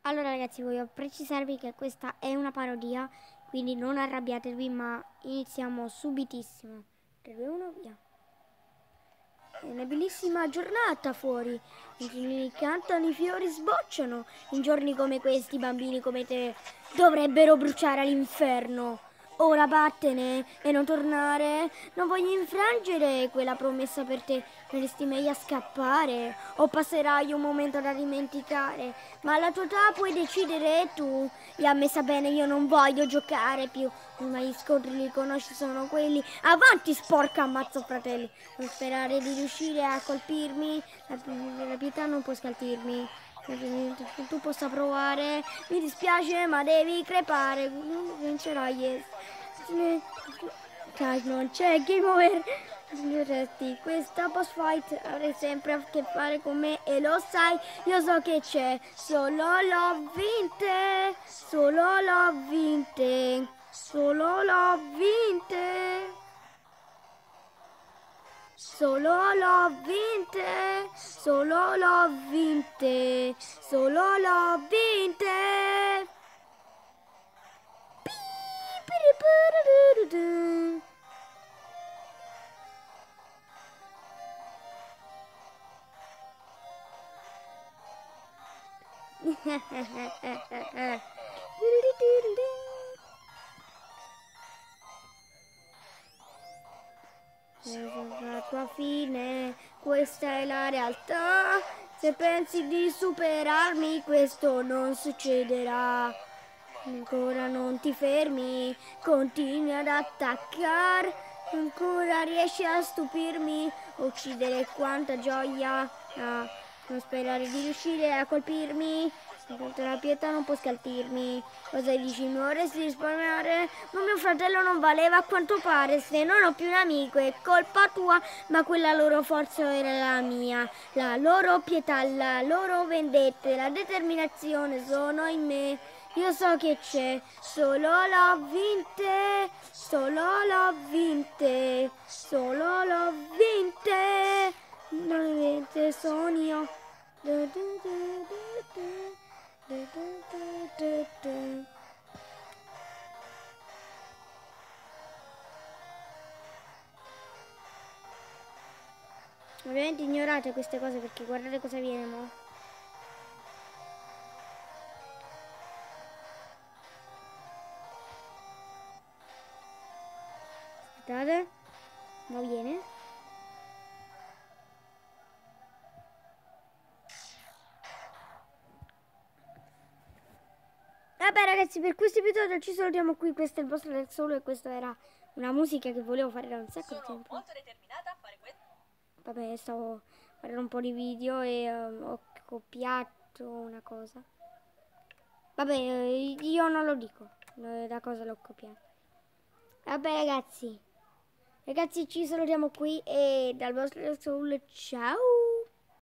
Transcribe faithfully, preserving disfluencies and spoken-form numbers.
Allora ragazzi, voglio precisarvi che questa è una parodia, quindi non arrabbiatevi, ma iniziamo subitissimo. tre, due, uno, via. È una bellissima giornata fuori, i grilli cantano, i fiori sbocciano. In giorni come questi, bambini come te dovrebbero bruciare all'inferno. Ora vattene e non tornare. Non voglio infrangere quella promessa per te. Resti meglio a scappare o passerai un momento da dimenticare. Ma alla tua età puoi decidere tu. Li ha messa bene, io non voglio giocare più. Ma gli scontri li conosci, sono quelli. Avanti, sporca ammazzo fratelli. Non sperare di riuscire a colpirmi. La, la pietà non può scaltirmi. Tu possa provare. Mi dispiace, ma devi crepare. Vincerai, yes. Dai, non c'è game over. Resti questa boss fight, avrai sempre a che fare con me e lo sai, io so che c'è. Solo l'ho vinte, solo l'ho vinte, solo l'ho vinte. Solo l'ho vinte, solo l'ho vinte, solo l'ho vinte. La tua fine, questa è la realtà. Se pensi di superarmi, questo non succederà. Ancora non ti fermi, continui ad attaccare. Ancora riesci a stupirmi, uccidere quanta gioia. Ah, non sperare di riuscire a colpirmi. La pietà non può scalpirmi. Cosa dici? Mi vorresti risparmiare? Ma mio fratello non valeva a quanto pare. Se non ho più un amico è colpa tua, ma quella loro forza era la mia. La loro pietà, la loro vendetta, la determinazione sono in me. Io so che c'è, solo l'ho vinte, solo l'ho vinte, solo l'ho vinte. Non vinte sono io. Du, du, du, du, du. Du, du, du, du, du. Ovviamente ignorate queste cose perché guardate cosa viene mo'. Aspettate, ma viene. Vabbè ragazzi, per questo episodio ci salutiamo qui. Questo è il vostro Dark Soul e questa era una musica che volevo fare da un sacco di tempo. Molto determinata a fare questo. Vabbè, stavo facendo un po' di video e um, ho copiato una cosa. Vabbè, io non lo dico da cosa l'ho copiato. Vabbè ragazzi, ragazzi ci salutiamo qui e dal vostro Dark Soul, ciao!